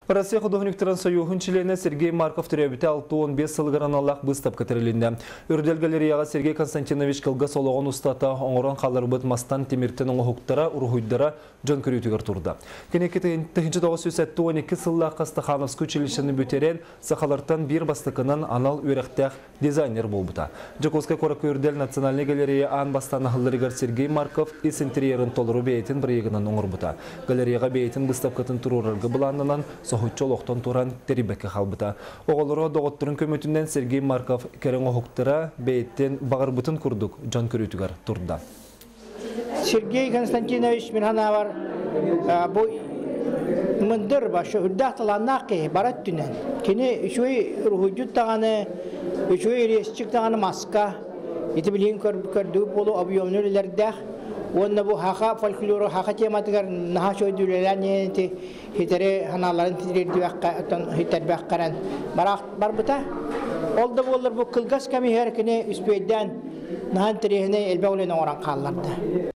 Россия художниктарын союхын члене Сергей Марков түребіте 6-15 сылғыран Аллах бұстап кітірілінді. Үрдел галереяға Сергей Константинович қылға солығын ұстата оңыран қалыр бұд мастан темірттен оңықтара, ұрғыйдара жон көрітігір тұрды. Кенекі 1912 сылла Қастахановск училищені бүтерен сақалартан бір бастықынан анал өректәқ дизайнер болбыта. Жаковская қорақы үрдел национальный галерея ан бастан ағылырығар Сергей Марков ис интерьерін толыру бейтін бір егінен оңыр бұта. Галереяға бейтін бұстап кітін тұрурарғы бұланынан соғытчол оқтан туран терибекке қалбыта. Оғылыры доғыттырын көмітінден Сергей Марков керен оғықтыра бейттен бағыр бұтын күрдік жан көрітігер тұрда. Сергей Константинович Минханавар bu mındır başı hüddah talanaqı barat dünen. Kini şuy ruhujut tağanı, şuy resçik tağanı maska. Iti bilin kördüğü bolu abiyonörlerde. Onda bu haka folkloru haka tematikar naha şoy dülelerine hitere hanaların titirdi hiter bakkaran bar buta. Oldu bollar bu kılgas kami her kine üspeyden nahan tirihine elbağulena oran kallardı.